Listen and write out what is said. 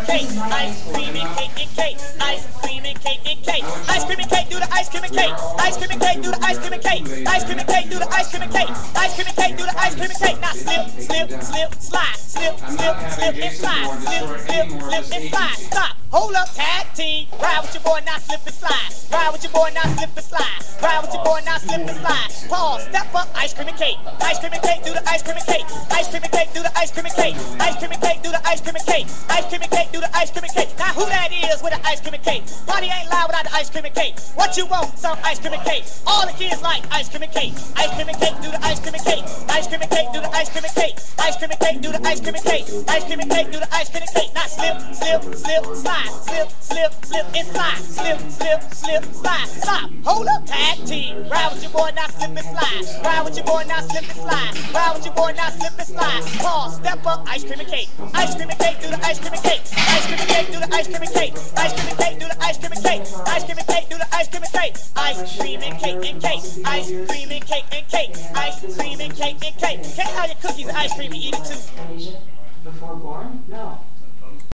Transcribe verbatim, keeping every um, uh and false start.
and cake, ice cream and cake and cake, ice cream and cake and cake, ice cream and cake, do the ice cream and cake, ice cream and cake, do the ice cream and cake, ice cream and cake, do the ice cream and cake, ice cream and cake, do the ice cream and cake. Now slip, slip, slip, slide, slip, slip, slip and slide, slip, slip, slip and slide. Stop. Hold up, tag team. Ride with your boy, now slip and slide. Ride with your boy, now slip and slide. Ride with your boy, now slip and slide. Pause, step up, ice cream and cake. Ice cream and cake, do the ice cream and cake. Ice cream and cake, do the ice cream and cake. Ice cream and cake, do the ice cream and cake. Ice cream and cake, do the ice cream and cake. Now who that is with the ice cream and cake? Party ain't loud without the ice cream and cake. What you want? Some ice cream and cake. All the kids like ice cream and cake. Ice cream and cake, do the ice cream and cake. Ice cream and cake, do the ice cream and cake. Ice cream and cake, do the ice cream and cake. Ice cream and cake, do the ice cream and cake. Now slip, slip, slip, slide, slip, slip, slip and slide, slip, slip, slip, slide, stop. Hold up, tag team. Ride with your boy, now slip and slide. Ride with your boy, now slip and slide. Ride with your boy, now slip and slide. Pause, step up, ice cream and cake. Ice cream and cake, do the ice cream and cake. Ice cream and cake, do the ice cream and cake. Ice cream and cake, do the ice cream and cake. Ice cream and cake, do the ice cream and cake. Ice cream and cake and cake. Ice cream and cake and cake. Ice cream and cake and cake. Can't have your cookies and ice cream and eat it too. Before born? No.